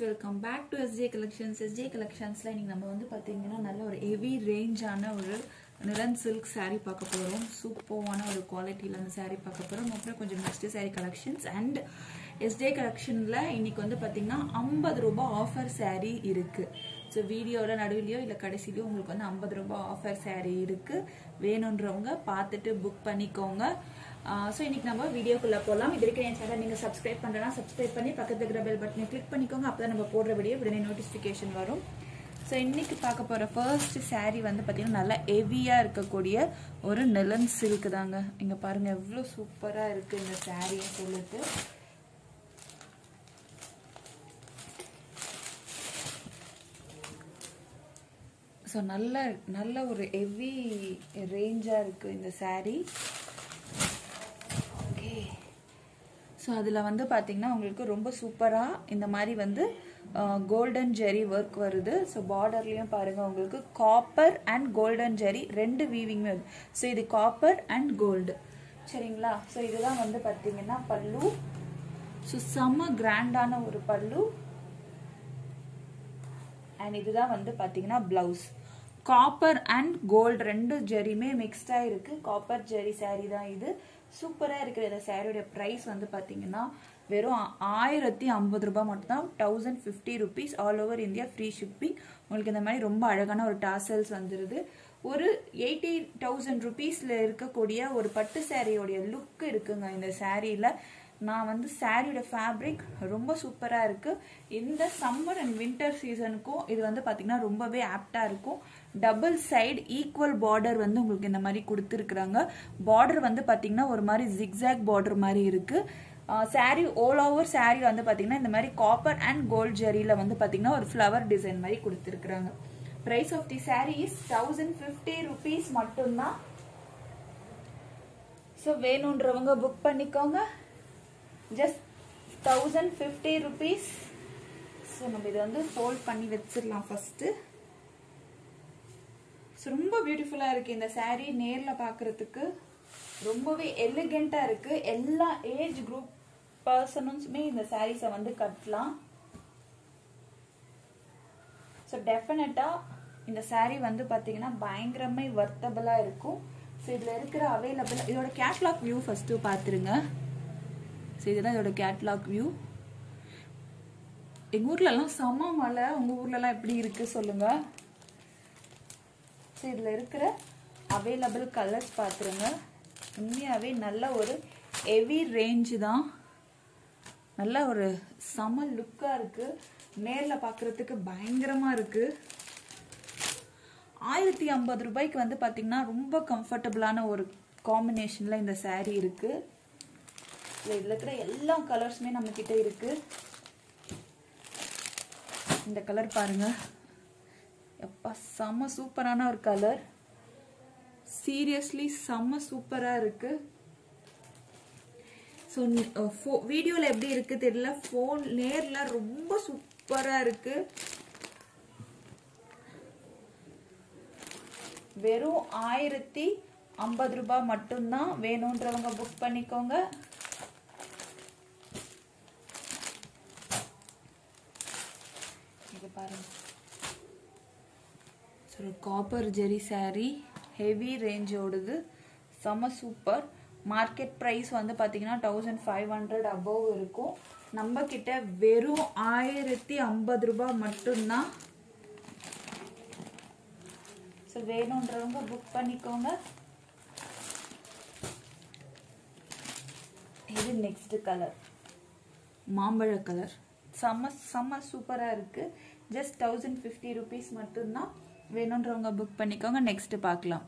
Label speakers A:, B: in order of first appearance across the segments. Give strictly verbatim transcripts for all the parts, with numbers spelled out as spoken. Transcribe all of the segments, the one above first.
A: welcome back to S J Collections. S J Collections la inga nama vandu pathina nalla or heavy range ana or nilan silk saree paaka porom. Super ana or quality la saree paaka porom. Apra konjam next saree collections and S J Collection la இன்னைக்கு வந்து பாத்தீங்கன்னா ஐம்பது ரூபாய் offer saree இருக்கு. So வீடியோல நடுவுலயோ இல்ல கடைசிலயோ உங்களுக்கு வந்து ஐம்பது ரூபாய் ஆஃபர் saree இருக்கு. வேணும்ன்றவங்க பார்த்துட்டு புக் பண்ணிக்கோங்க. சோ இன்னைக்கு நம்ம வீடியோக்குள்ள போலாம். இதுக்கு என் சேனலை நீங்க சப்ஸ்கிரைப் பண்ணலனா சப்ஸ்கிரைப் பண்ணி பக்கத்துல இருக்கிற பெல் பட்டனை கிளிக் பண்ணிக்கோங்க. அப்பதான் நம்ம போடுற வீடியோ உடனே நோட்டிஃபிகேஷன் வரும். சோ இன்னைக்கு பார்க்க போற ஃபர்ஸ்ட் saree வந்து பாத்தீங்கன்னா நல்ல ஹெவியா இருக்கக்கூடிய ஒரு நிலன் சில்க் தாங்க. இங்க பாருங்க எவ்வளவு சூப்பரா இருக்கு இந்த saree சொல்லிட்டு. So நல்ல நல்ல ஒரு ஹெவி ரேஞ்சா இருக்கு இந்த saree. ஓகே. சோ அதுல வந்து பாத்தீங்கன்னா உங்களுக்கு ரொம்ப சூப்பரா இந்த மாதிரி வந்து கோல்டன் ஜெரி வர்க் வருது. சோ பார்டர்லயும் பாருங்க உங்களுக்கு காப்பர் அண்ட் கோல்டன் ஜெரி ரெண்டு வீவிங் வருது. சோ இது காப்பர் அண்ட் கோல்டு. சரிங்களா? சோ இதுதான் வந்து பாத்தீங்கன்னா பல்லு. சோ செம கிராண்டான ஒரு பல்லு. அண்ட் இதுதான் வந்து பாத்தீங்கன்னா பிளவுஸ். காப்பர் அண்ட் கோல்டு ரெண்டு ஜெரியுமே மிக்ஸ்டா இருக்கு. காப்பர் ஜெரி saree தான் இது. சூப்பரா இருக்கிற இந்த சாரியோட பிரைஸ் வந்து பாத்தீங்கன்னா வெறும் ஆயிரத்தி ஐம்பது ரூபாய் மட்டும் தான். Thousand fifty rupees all over India free shipping. உங்களுக்கு இந்த மாதிரி ரொம்ப அழகான ஒரு டாசல்ஸ் வந்துருது. ஒரு எயிட்டி தௌசண்ட் ருபீஸ்ல இருக்கக்கூடிய ஒரு பட்டு சாரியோடைய லுக் இருக்குங்க இந்த சாரியில. நான் வந்து சாரியோட ஃபேப்ரிக் ரொம்ப சூப்பரா இருக்கு. இந்த சம்மர் அண்ட் வின்டர் சீசனுக்கும் இது வந்து பாத்தீங்கன்னா ரொம்பவே ஆப்டா இருக்கும். டபுள் சைடு ஈக்குவல் பார்டர் வந்து உங்களுக்கு இந்த மாதிரி கொடுத்துருக்குறாங்க. பார்டர் வந்து பாத்தீங்கன்னா ஒரு மாதிரி ஜிக்ஸாக் பார்டர் மாதிரி இருக்கு. சாரி ஆல் ஓவர் சாரி வந்து பாத்தீங்கன்னா இந்த மாதிரி காப்பர் அண்ட் கோல்ட் ஜெரியில வந்து பாத்தீங்கன்னா ஒரு ஃபிளவர் டிசைன் மாதிரி கொடுத்துருக்குறாங்க. Price of the sari is thousand fifty rupees மட்டும்தான். ஸோ வேணுன்றவங்க புக் பண்ணிக்கோங்க. Just thousand fifty rupees. So நம்ம இதை வந்து ஃபோல்ட் பண்ணி வச்சிடலாம் ஃபர்ஸ்ட். ஸோ ரொம்ப பியூட்டிஃபுல்லா இருக்கு இந்த சாரீ. நேர்ல பாக்குறதுக்கு ரொம்பவே எலிகெண்டா இருக்கு. எல்லா ஏஜ் குரூப் பர்சனுமே இந்த சாரீஸை வந்து கட்டலாம். ஸோ டெஃபினட்டா இந்த சாரீ வந்து பாத்தீங்கன்னா பயங்கரமே வர்த்தபிளா இருக்கும். ஸோ இதுல இருக்கிற அவைலபிள் இதோட கேட்லாக் வியூ ஃபர்ஸ்ட் பாத்துருங்க. ஸோ இதுதான் இதோட கேட்லாக் வியூ. எங்க ஊர்ல எல்லாம் செம மழை. உங்க ஊர்ல எல்லாம் எப்படி இருக்கு சொல்லுங்க. ஸோ இதுல இருக்கிற அவைலபிள் கலர்ஸ் பாத்துருங்க. உண்மையாவே நல்ல ஒரு ஹெவி ரேஞ்ச் தான். நல்ல ஒரு செம லுக்கா இருக்கு. நேர்ல பாக்குறதுக்கு பயங்கரமா இருக்கு. ஆயிரத்தி ஐம்பது ரூபாய்க்கு வந்து பாத்தீங்கன்னா ரொம்ப கம்ஃபர்டபுளான ஒரு காம்பினேஷன்ல இந்த சாரீ இருக்கு. இதுல இருக்கிற எல்லா கலர்ஸுமே நம்ம கிட்ட இருக்கு. இந்த கலர் பாருங்க. எப்பா செம சூப்பரான ஒரு கலர். சீரியஸ்லி செம சூப்பரா இருக்கு. ஸோ வீடியோல எப்படி இருக்கு தெரியல. போன் நேர்ல ரொம்ப சூப்பரா இருக்கு. வெறும் ஆயிரத்தி ஐம்பது ரூபாய் மட்டும்தான். வேணும்ன்றவங்க புக் பண்ணிக்கோங்க. பாருங்க copper zari sari heavy range ஓடுது. செம சூப்பர். மார்க்கெட் பிரைஸ் வந்து பாத்தீங்கன்னா தௌசண்ட் ஃபைவ் ஹண்ட்ரட் அபவ் இருக்கும். நம்ம கிட்ட வெறும் ஆயிரத்தி ஐம்பது ரூபாய் மட்டும்தான். ஸோ வேணும்ன்றவங்க புக் பண்ணிக்கோங்க. இது நெக்ஸ்ட் கலர் மாம்பழ கலர். செம்ம செம்ம சூப்பரா இருக்கு. ஜஸ்ட் தௌசண்ட் பிப்டி ருபீஸ் மட்டும்தான். வேணும்ன்றவங்க புக் பண்ணிக்கோங்க. நெக்ஸ்ட் பார்க்கலாம்.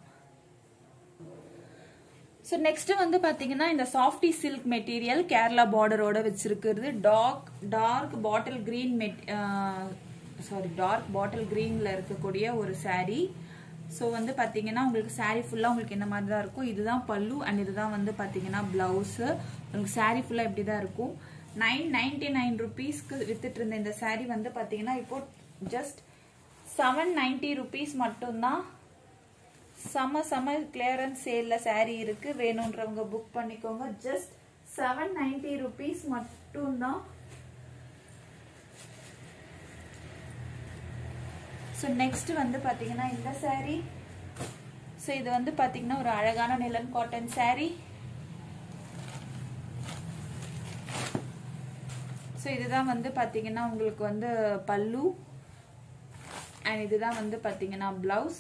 A: ஸோ நெக்ஸ்ட் வந்து பாத்தீங்கன்னா இந்த சாஃப்டி சில்க் மெட்டீரியல் கேரளா பார்டரோட வச்சிருக்கிறது. Dark dark bottle green sari dark bottle கிரீன்ல இருக்கக்கூடிய ஒரு சாரீ. ஸோ வந்து பாத்தீங்கன்னா உங்களுக்கு சாரீ ஃபுல்லா உங்களுக்கு என்ன மாதிரி தான் இருக்கும். இதுதான் பல்லு அண்ட் இதுதான் வந்து பாத்தீங்கன்னா பிளவுஸ். உங்களுக்கு சாரீ ஃபுல்லா இப்படிதான் இருக்கும். நைன் நைன்டி நைன் ருபீஸ்க்கு வித்துட்டு இருந்த இந்த சாரீ வந்து பாத்தீங்கன்னா இப்போ ஜஸ்ட் செவன் நைன்டி ருபீஸ் மட்டும்தான். செம செம கிளியரன்ஸ் சேல்ல சாரீ இருக்கு. வேணும்ன்றவங்க புக் பண்ணிக்கோங்க. ஜஸ்ட் செவன் நைன்டி ருபீஸ் மட்டும்தான். ஸோ நெக்ஸ்ட் வந்து பார்த்தீங்கன்னா இந்த saree. ஸோ இது வந்து பார்த்தீங்கன்னா ஒரு அழகான நிலன் காட்டன் saree. ஸோ இதுதான் வந்து பார்த்தீங்கன்னா உங்களுக்கு வந்து பல்லு அண்ட் இதுதான் வந்து பார்த்தீங்கன்னா பிளவுஸ்.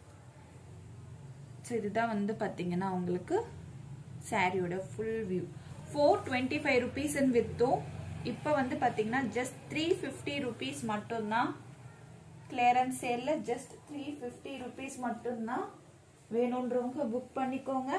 A: ஸோ இதுதான் வந்து பார்த்தீங்கன்னா உங்களுக்கு சாரியோட full view. Four twenty five rupees வித்தோம். இப்போ வந்து பார்த்தீங்கன்னா ஜஸ்ட் த்ரீ ஃபிஃப்டி ருபீஸ் மட்டும்தான். கிளியரன்ஸ் சேல்ல ஜஸ்ட் த்ரீ ஃபிஃப்டி ருபீஸ் மட்டும்தான். வேணுன்றவங்க புக் பண்ணிக்கோங்க.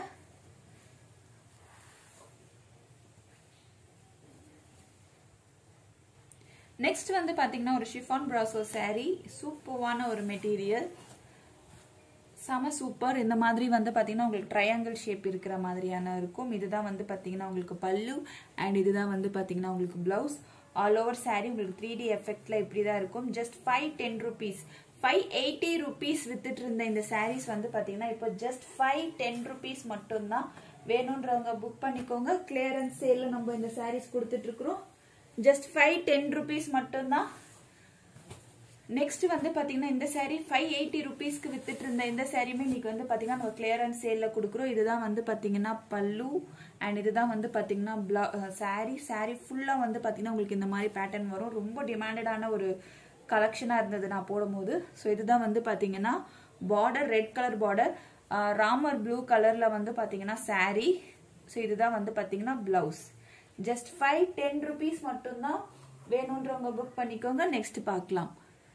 A: நெக்ஸ்ட் வந்து பார்த்தீங்கன்னா ஒரு ஷிஃபான் பிராசோ saree. சூப்பரான ஒரு மெட்டீரியல், செம சூப்பர். இந்த மாதிரி வந்து பார்த்தீங்கன்னா உங்களுக்கு ட்ரையாங்கிள் ஷேப் இருக்கிற மாதிரியான இருக்கும். இதுதான் வந்து பார்த்தீங்கன்னா உங்களுக்கு பல்லு அண்ட் இதுதான் வந்து பார்த்தீங்கன்னா உங்களுக்கு பிளவுஸ். ஆல் ஓவர் saree உங்களுக்கு த்ரீ டி எஃபெக்ட்ல இப்படி தான் இருக்கும். Just five ten rupees five eighty rupees வித்துட்டு இருந்த இந்த சாரீஸ் வந்து பார்த்தீங்கன்னா இப்போ ஜஸ்ட் ஃபைவ் டென் ருபீஸ் மட்டும்தான். வேணுன்றவங்க புக் பண்ணிக்கோங்க. கிளியரன்ஸ் சேல்ல நம்ம இந்த சாரீஸ் கொடுத்துட்டு இருக்கிறோம். ஜஸ்ட் ஃபைவ் டென் ருபீஸ் மட்டும்தான். நெக்ஸ்ட் வந்து பாத்தீங்கன்னா இந்த saree ஃபைவ் எயிட்டி ருபீஸ்க்கு வித்துட்டு இருந்த இந்த சாரியுமே இன்னைக்கு வந்து பாத்தீங்கன்னா நம்ம கிளியரன்ஸ் சேல்ல கொடுக்குறோம். இதுதான் வந்து பாத்தீங்கன்னா பல்லு அண்ட் இதுதான் வந்து பாத்தீங்கன்னா saree. saree ஃபுல்லா வந்து பாத்தீங்கன்னா உங்களுக்கு இந்த மாதிரி பேட்டர்ன் வரும். ரொம்ப டிமாண்டடான ஒரு கலெக்ஷனா இருந்தது நான் போடும்போது. ஸோ இதுதான் வந்து பாத்தீங்கன்னா border, red colour border, Ramar blue கலர்ல வந்து பாத்தீங்கன்னா saree. ஸோ இதுதான் வந்து பாத்தீங்கன்னா blouse. Just five ten rupees மட்டும்தான். வேணுன்றவங்க புக் பண்ணிக்கோங்க. நெக்ஸ்ட் பார்க்கலாம்.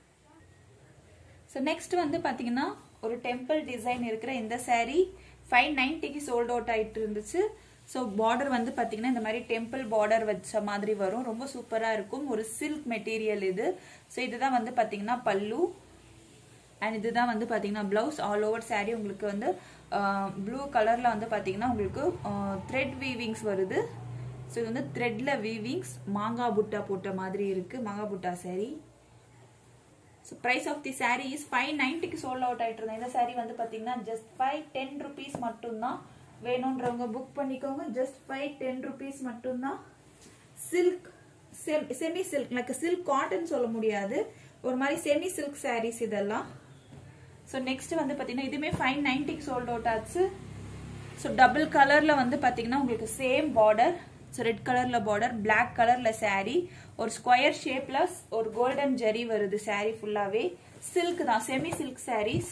A: ஸோ நெக்ஸ்ட் வந்து பார்த்தீங்கன்னா ஒரு டெம்பிள் டிசைன் இருக்கிற இந்த saree ஃபைவ் நைன்ட்டிக்கு சோல்ட் அவுட் ஆகிட்டு இருந்துச்சு. ஸோ பார்டர் வந்து பார்த்தீங்கன்னா இந்த மாதிரி டெம்பிள் பார்டர் வச்ச மாதிரி வரும். ரொம்ப சூப்பராக இருக்கும். ஒரு சில்க் மெட்டீரியல் இது. ஸோ இதுதான் வந்து பார்த்தீங்கன்னா பல்லு அண்ட் இதுதான் வந்து பார்த்தீங்கன்னா பிளவுஸ். ஆல் ஓவர் saree உங்களுக்கு வந்து ப்ளூ கலரில் வந்து பார்த்தீங்கன்னா உங்களுக்கு த்ரெட் வீவிங்ஸ் வருது. ஸோ இது வந்து த்ரெட்ல வீவிங்ஸ், மாங்காய் புட்டா போட்ட மாதிரி இருக்கு. மாங்காய் புட்டா saree. So price of the saree is five நைன்ட்டிக்கு சோல்ட் அவுட் ஆகிட்டு இருந்தேன். இந்த saree வந்து பார்த்தீங்கன்னா ஜஸ்ட் ஃபைவ் டென் ருபீஸ் மட்டும்தான். வேணுன்றவங்க புக் பண்ணிக்கோங்க. ஜஸ்ட் ஃபைவ் டென் ருபீஸ் மட்டும்தான். சில்க் செமி சில்க், எனக்கு சில்க் காட்டன் சொல்ல முடியாது, ஒரு மாதிரி செமி சில்க் சாரீஸ் இதெல்லாம். ஸோ நெக்ஸ்ட் வந்து பார்த்தீங்கன்னா இதுவுமே ஃபைவ் நைன்ட்டிக்கு சோல்ட் அவுட் ஆச்சு. ஸோ டபுள் கலரில் வந்து பார்த்தீங்கன்னா உங்களுக்கு சேம் பார்டர். ஸோ ரெட் கலர்ல பார்டர், பிளாக் கலர்ல saree, ஒரு ஸ்கொயர் ஷேப்ல ஒரு கோல்டன் ஜெரி வருது. saree ஃபுல்லாவே சில்க் தான், செமி சில்க் sarees.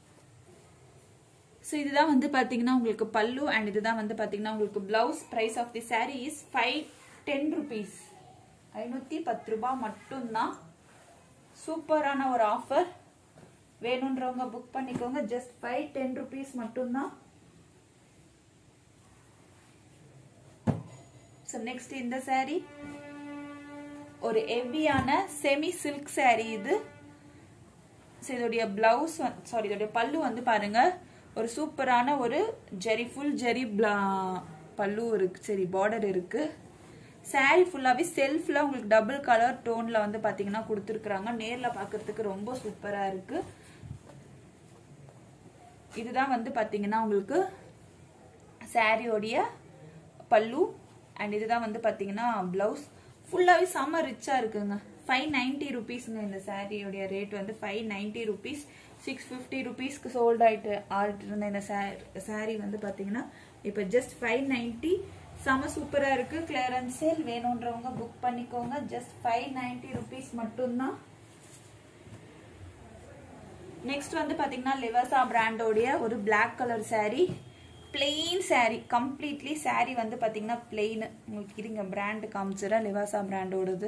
A: ஸோ இதுதான் வந்து பாத்தீங்கன்னா உங்களுக்கு பல்லு அண்ட் இதுதான் வந்து பாத்தீங்கன்னா உங்களுக்கு blouse. Price of the saree is five ten rupees. ஐநூத்தி பத்து ரூபாய் மட்டும்தான். சூப்பரான ஒரு ஆஃபர். வேணுன்றவங்க புக் பண்ணிக்கோங்க. ஜஸ்ட் ஃபைவ் டென் ருபீஸ் மட்டும்தான். ஸோ நெக்ஸ்ட் இந்த saree ஒரு ஹெவியான செமி சில்க் saree இது. ஸோ இதோடைய பிளவுஸ் சாரி இதோடைய பல்லு வந்து பாருங்க, ஒரு சூப்பரான ஒரு ஜெரி, ஃபுல் ஜெரி பல்லு இருக்கு, சரி பார்டர் இருக்கு. saree ஃபுல்லாவே செல்ஃப்ல உங்களுக்கு டபுள் கலர் டோன்ல வந்து பாத்தீங்கன்னா கொடுத்துருக்காங்க. நேர்ல பாக்குறதுக்கு ரொம்ப சூப்பரா இருக்கு. இதுதான் வந்து பாத்தீங்கன்னா உங்களுக்கு சாரியோடைய பல்லு அண்ட் இதுதான் வந்து பாத்தீங்கன்னா பிளவுஸ். ஃபுல்லாவே செம்ம ரிச்சா இருக்குங்க. ஃபைவ் நைன்ட்டி ருபீஸ்ங்க இந்த சாரியோடைய ரேட் வந்து five ninety rupees. Six fifty ருபீஸ்க்கு சோல்ட் ஆயிட்டு ஆகிட்டு இருந்த இந்த சாரி வந்து பாத்தீங்கன்னா இப்போ ஜஸ்ட் ஃபைவ் நைன்ட்டி. செம சூப்பரா இருக்கு. Clearance sale. வேணுன்றவங்க புக் பண்ணிக்கோங்க. ஜஸ்ட் ஃபைவ் நைன்ட்டி ருபீஸ் மட்டும்தான். நெக்ஸ்ட் வந்து பாத்தீங்கன்னா லிவாசா பிராண்டோடைய ஒரு black colour saree, plain saree, completely saree வந்து பாத்தீங்கன்னா பிளெயின். உங்களுக்கு இருங்க பிராண்ட் காமிச்சிடறேன், லிவாசா பிராண்டோடது.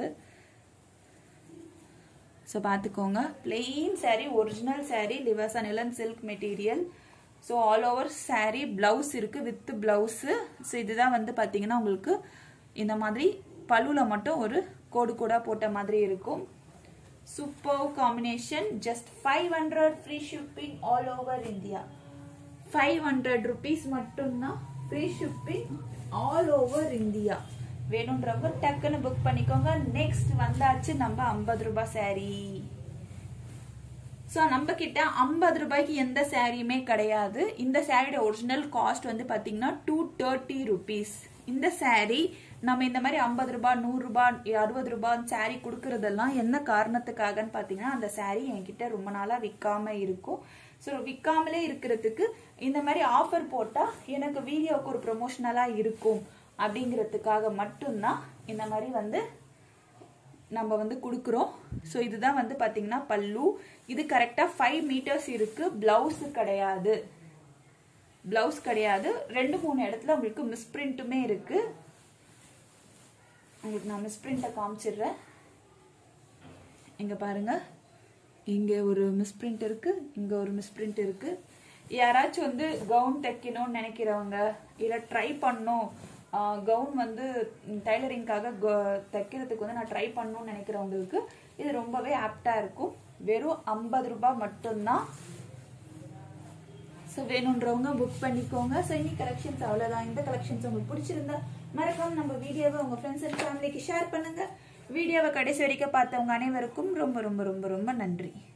A: ஸோ பார்த்துக்கோங்க, பிளெயின் saree, ஒரிஜினல் saree, லிவாசா nylon silk material. So all over saree blouse இருக்கு வித் பிளவுஸ். ஸோ இதுதான் வந்து பாத்தீங்கன்னா உங்களுக்கு இந்த மாதிரி பல்லுல மட்டும் ஒரு கோடு கோடா போட்ட மாதிரி இருக்கும். Super combination. Just five hundred free shipping all over India. Five hundred rupees மட்டும்தான். Free shipping all over India. வேணும்ன்றவங்க டக்குன்னு புக் பண்ணிக்கோங்க. நெக்ஸ்ட் வந்தாச்சு நம்ம ஐம்பது ரூபாய் saree. ஸோ நம்ம கிட்ட ஐம்பது ரூபாய்க்கு எந்த சாரியுமே கிடையாது. இந்த சாரியோட ஒரிஜினல் காஸ்ட் வந்து பாத்தீங்கன்னா டூ தேர்ட்டி ருபீஸ். இந்த saree நம்ம இந்த மாதிரி ஐம்பது ரூபாய் நூறு ரூபாய் அறுபது ரூபாய் சாரீ கொடுக்கறதெல்லாம் என்ன காரணத்துக்காகன்னு பாத்தீங்கன்னா அந்த சாரீ என்கிட்ட ரொம்ப நாளா விற்காம இருக்கும். ஸோ விற்காமலே இருக்கிறதுக்கு இந்த மாதிரி ஆஃபர் போட்டா எனக்கு வீடியோவுக்கு ஒரு ப்ரொமோஷனலா இருக்கும் அப்படிங்கிறதுக்காக மட்டும்தான் இந்த மாதிரி வந்து நம்ம வந்து கொடுக்குறோம். ஸோ இதுதான் வந்து பாத்தீங்கன்னா பல்லு. இது கரெக்டா ஃபைவ் மீட்டர்ஸ் இருக்கு. பிளவுஸ் கிடையாது, பிளவுஸ் கிடையாது. ரெண்டு மூணு இடத்துல உங்களுக்கு மிஸ் பிரிண்ட்டுமே இருக்கு. உங்களுக்கு நான் மிஸ் பிரிண்ட்டை காமிச்சிடுறேன். இங்க பாருங்க, இங்க ஒரு மிஸ் பிரிண்ட் இருக்கு, இங்க ஒரு மிஸ் பிரிண்ட் இருக்கு. யாராச்சும் வந்து கவுன் தைக்கணும்னு நினைக்கிறவங்க இல்ல ட்ரை பண்ணும், கவுன் வந்து டைலரிங்காக தைக்கிறதுக்கு வந்து நான் ட்ரை பண்ணணும்னு நினைக்கிறவங்களுக்கு இது ரொம்பவே ஆப்டா இருக்கும். வெறும் ஐம்பது ரூபாய் மட்டும்தான். ஸோ வேணுன்றவங்க புக் பண்ணிக்கோங்க. ஸோ இன்னைக்கு கலெக்ஷன்ஸ் அவ்வளோதான். இந்த கலெக்ஷன்ஸ் உங்களுக்கு பிடிச்சிருந்தா மறக்காம நம்ம வீடியோவை உங்க ஃப்ரெண்ட்ஸ் அண்ட் ஃபேமிலிக்கு ஷேர் பண்ணுங்க. வீடியோவை கடைசி வரைக்கும் பார்த்தவங்க அனைவருக்கும் ரொம்ப ரொம்ப ரொம்ப ரொம்ப நன்றி.